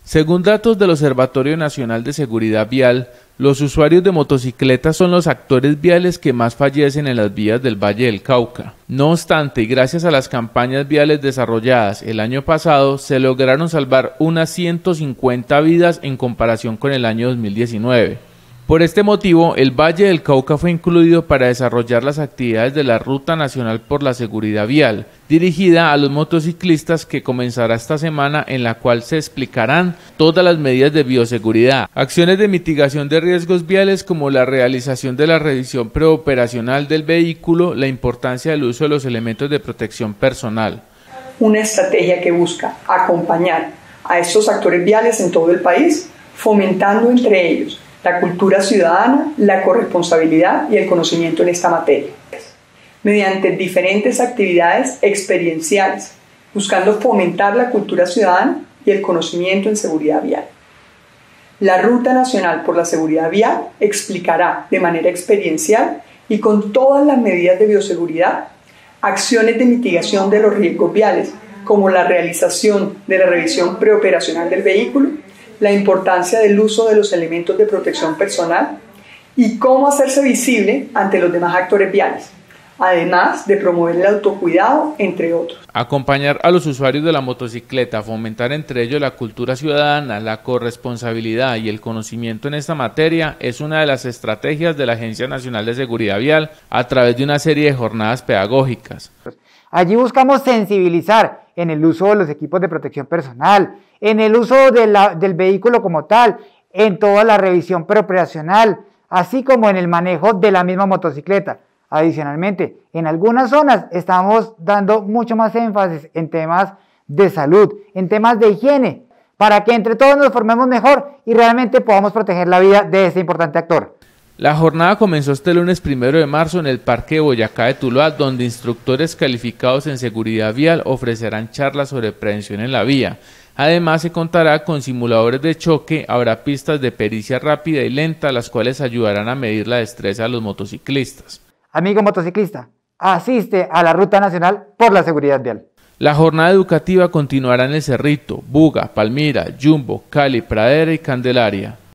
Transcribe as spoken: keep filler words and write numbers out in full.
Según datos del Observatorio Nacional de Seguridad Vial, los usuarios de motocicletas son los actores viales que más fallecen en las vías del Valle del Cauca. No obstante, y gracias a las campañas viales desarrolladas el año pasado, se lograron salvar unas ciento cincuenta vidas en comparación con el año dos mil diecinueve. Por este motivo, el Valle del Cauca fue incluido para desarrollar las actividades de la Ruta Nacional por la Seguridad Vial, dirigida a los motociclistas, que comenzará esta semana, en la cual se explicarán todas las medidas de bioseguridad, acciones de mitigación de riesgos viales como la realización de la revisión preoperacional del vehículo, la importancia del uso de los elementos de protección personal. Una estrategia que busca acompañar a estos actores viales en todo el país, fomentando entre ellos la cultura ciudadana, la corresponsabilidad y el conocimiento en esta materia, mediante diferentes actividades experienciales, buscando fomentar la cultura ciudadana y el conocimiento en seguridad vial. La Ruta Nacional por la Seguridad Vial explicará de manera experiencial y con todas las medidas de bioseguridad acciones de mitigación de los riesgos viales, como la realización de la revisión preoperacional del vehículo, la importancia del uso de los elementos de protección personal y cómo hacerse visible ante los demás actores viales, además de promover el autocuidado, entre otros. Acompañar a los usuarios de la motocicleta, fomentar entre ellos la cultura ciudadana, la corresponsabilidad y el conocimiento en esta materia es una de las estrategias de la Agencia Nacional de Seguridad Vial a través de una serie de jornadas pedagógicas. Allí buscamos sensibilizar en el uso de los equipos de protección personal, en el uso de la, del vehículo como tal, en toda la revisión preoperacional, así como en el manejo de la misma motocicleta. Adicionalmente, en algunas zonas estamos dando mucho más énfasis en temas de salud, en temas de higiene, para que entre todos nos formemos mejor y realmente podamos proteger la vida de este importante actor. La jornada comenzó este lunes primero de marzo en el Parque de Boyacá de Tuluá, donde instructores calificados en seguridad vial ofrecerán charlas sobre prevención en la vía. Además, se contará con simuladores de choque, habrá pistas de pericia rápida y lenta, las cuales ayudarán a medir la destreza de los motociclistas. Amigo motociclista, asiste a la Ruta Nacional por la Seguridad Vial. La jornada educativa continuará en El Cerrito, Buga, Palmira, Jumbo, Cali, Pradera y Candelaria.